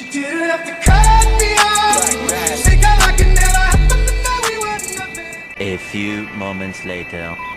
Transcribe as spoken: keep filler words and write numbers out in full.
didn't have to cut me off. Stick out like it never happened, and now we were nothing. A few moments later.